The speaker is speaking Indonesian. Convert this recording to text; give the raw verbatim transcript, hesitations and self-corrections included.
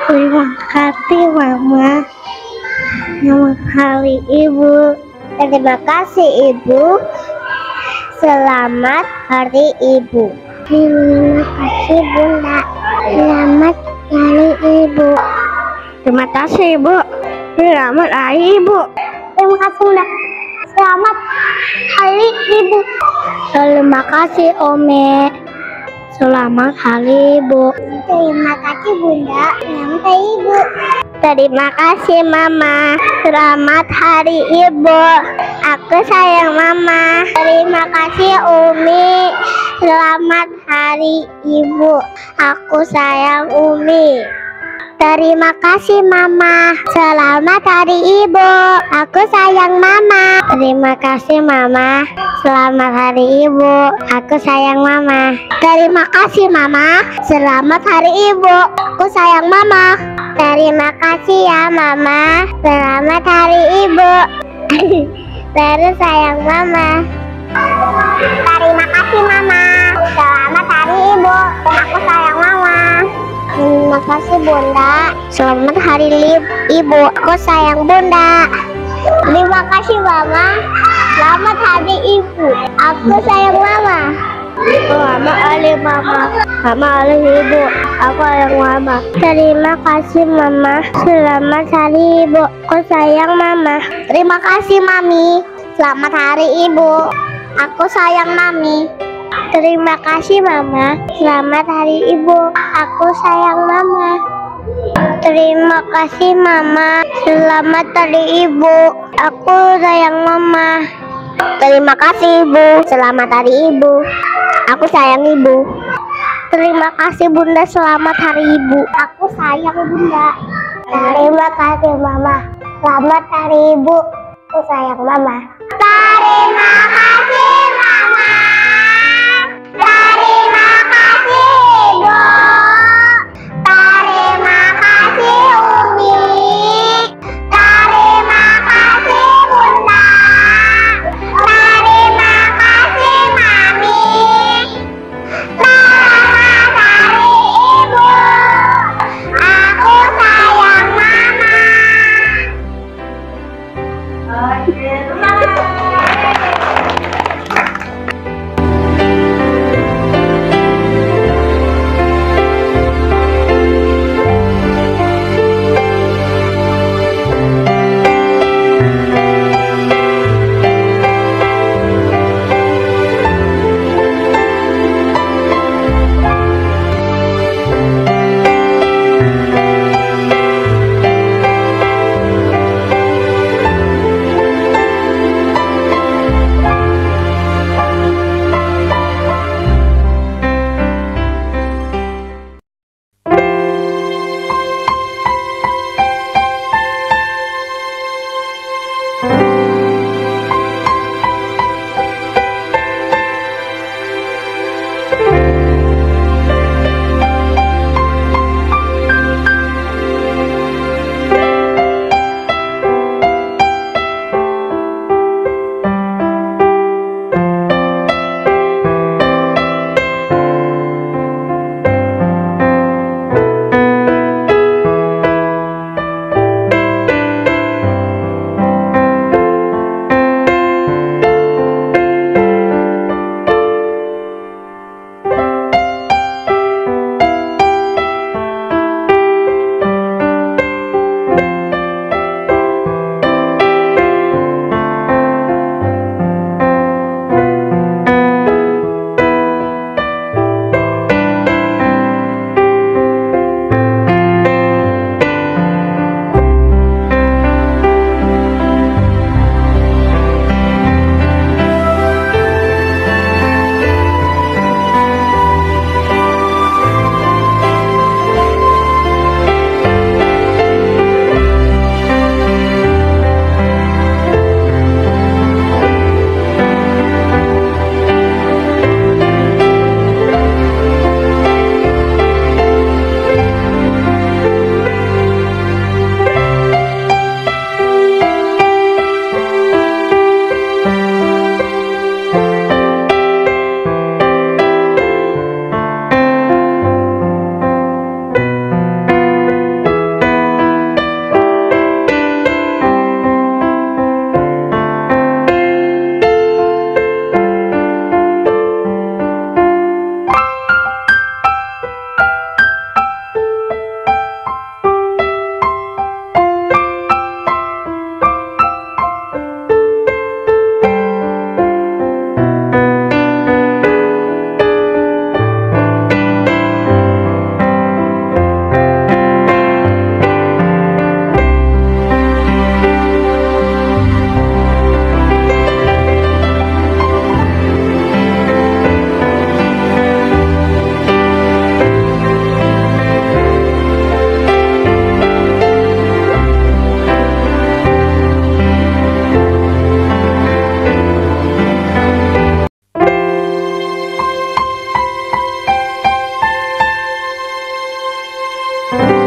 Terima kasih Mama. Selamat Hari Ibu. Terima kasih Ibu. Selamat Hari Ibu. Terima kasih Bunda. Selamat Hari Ibu. Terima kasih Ibu. Selamat Hari Ibu. Terima kasih Bunda. Selamat Hari Ibu. Terima kasih Ome. Selamat Hari Ibu. Terima kasih Bunda. Selamat Hari Ibu. Terima kasih Mama. Selamat Hari Ibu. Aku sayang Mama. Terima kasih Umi. Selamat Hari Ibu. Aku sayang Umi. Terima kasih Mama. Selamat Hari Ibu. Aku sayang Mama. Terima kasih Mama. Selamat Hari Ibu. Aku sayang Mama. Terima kasih Mama. Selamat Hari Ibu. Aku sayang Mama. Terima kasih ya Mama. Selamat Hari Ibu. Terus sayang Mama. Terima kasih Mama. Selamat Hari Ibu. Aku sayang Mama. Terima kasih Bunda. Selamat Hari Ibu. Aku sayang Bunda. Terima kasih Mama. Selamat Hari Ibu. Aku sayang Mama. Selamat Hari Mama. Selamat Hari Ibu. Aku sayang Mama. Terima kasih Mama. Selamat Hari Ibu. Aku sayang Mama. Terima kasih Mami. Selamat Hari Ibu. Aku sayang Mami. Terima kasih Mama. Selamat Hari Ibu. Aku sayang Mama. Terima kasih Mama. Selamat Hari Ibu. Aku sayang Mama. Terima kasih Ibu. Selamat Hari Ibu. Aku sayang Ibu. Terima kasih Bunda. Selamat Hari Ibu. Aku sayang Bunda. Terima kasih Mama. Selamat Hari Ibu. Aku sayang Mama. Terima kasih Mama. Terima kasih Ibu. Terima kasih Umi. Terima kasih Bunda. Terima kasih Mami. Selamat Hari Ibu. Aku sayang Mama. Ibu.